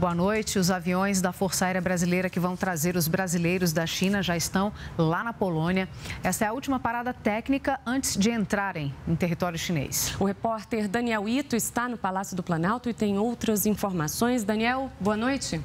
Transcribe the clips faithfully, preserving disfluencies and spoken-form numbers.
Boa noite. Os aviões da Força Aérea Brasileira que vão trazer os brasileiros da China já estão lá na Polônia. Essa é a última parada técnica antes de entrarem em território chinês. O repórter Daniel Ito está no Palácio do Planalto e tem outras informações. Daniel, boa noite.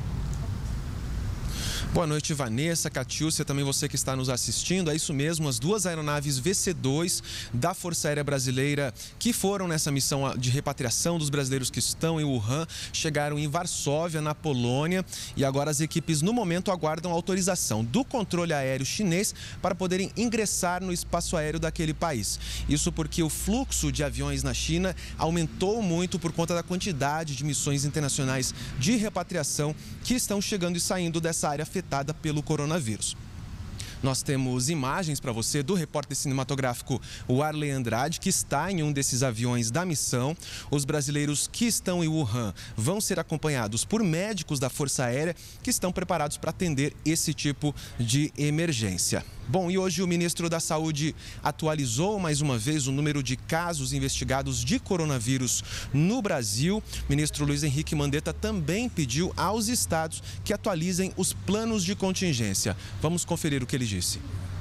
Boa noite, Vanessa, Catiúcia, também você que está nos assistindo. É isso mesmo, as duas aeronaves V C dois da Força Aérea Brasileira que foram nessa missão de repatriação dos brasileiros que estão em Wuhan, chegaram em Varsóvia, na Polônia, e agora as equipes no momento aguardam autorização do controle aéreo chinês para poderem ingressar no espaço aéreo daquele país. Isso porque o fluxo de aviões na China aumentou muito por conta da quantidade de missões internacionais de repatriação que estão chegando e saindo dessa área afetada pelo coronavírus. Nós temos imagens para você do repórter cinematográfico Warley Andrade, que está em um desses aviões da missão. Os brasileiros que estão em Wuhan vão ser acompanhados por médicos da Força Aérea que estão preparados para atender esse tipo de emergência. Bom, e hoje o ministro da Saúde atualizou mais uma vez o número de casos investigados de coronavírus no Brasil. O ministro Luiz Henrique Mandetta também pediu aos estados que atualizem os planos de contingência. Vamos conferir o que ele disse.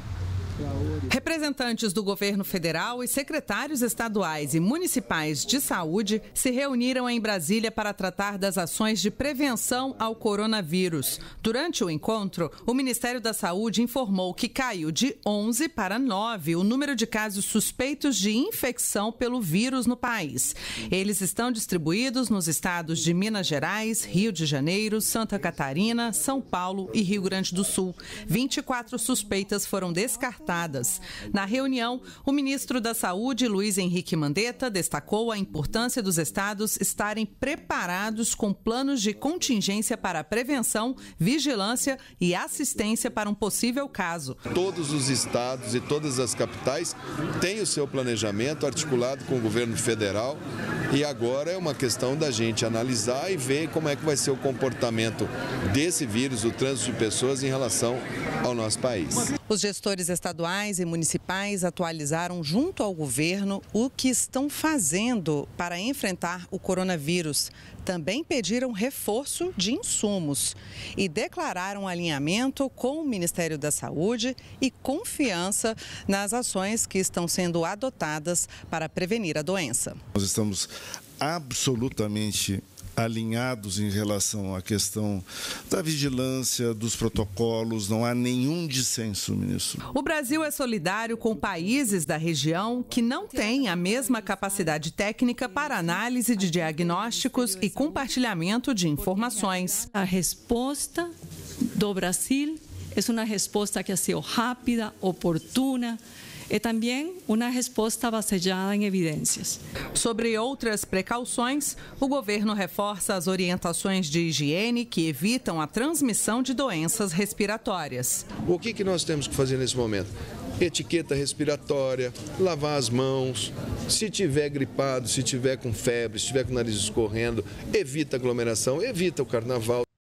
Representantes do governo federal e secretários estaduais e municipais de saúde se reuniram em Brasília para tratar das ações de prevenção ao coronavírus. Durante o encontro, o Ministério da Saúde informou que caiu de onze para nove o número de casos suspeitos de infecção pelo vírus no país. Eles estão distribuídos nos estados de Minas Gerais, Rio de Janeiro, Santa Catarina, São Paulo e Rio Grande do Sul. vinte e quatro suspeitas foram descartadas. Na reunião, o ministro da Saúde, Luiz Henrique Mandetta, destacou a importância dos estados estarem preparados com planos de contingência para a prevenção, vigilância e assistência para um possível caso. Todos os estados e todas as capitais têm o seu planejamento articulado com o governo federal e agora é uma questão da gente analisar e ver como é que vai ser o comportamento desse vírus, o trânsito de pessoas em relação ao nosso país. Os gestores estaduais e municipais atualizaram junto ao governo o que estão fazendo para enfrentar o coronavírus. Também pediram reforço de insumos e declararam alinhamento com o Ministério da Saúde e confiança nas ações que estão sendo adotadas para prevenir a doença. Nós estamos absolutamente alinhados em relação à questão da vigilância, dos protocolos, não há nenhum dissenso, ministro. O Brasil é solidário com países da região que não têm a mesma capacidade técnica para análise de diagnósticos e compartilhamento de informações. A resposta do Brasil é uma resposta que ha sido rápida, oportuna, e também uma resposta baseada em evidências. Sobre outras precauções, o governo reforça as orientações de higiene que evitam a transmissão de doenças respiratórias. O que, que nós temos que fazer nesse momento? Etiqueta respiratória, lavar as mãos, se tiver gripado, se tiver com febre, se tiver com o nariz escorrendo, evita aglomeração, evita o carnaval.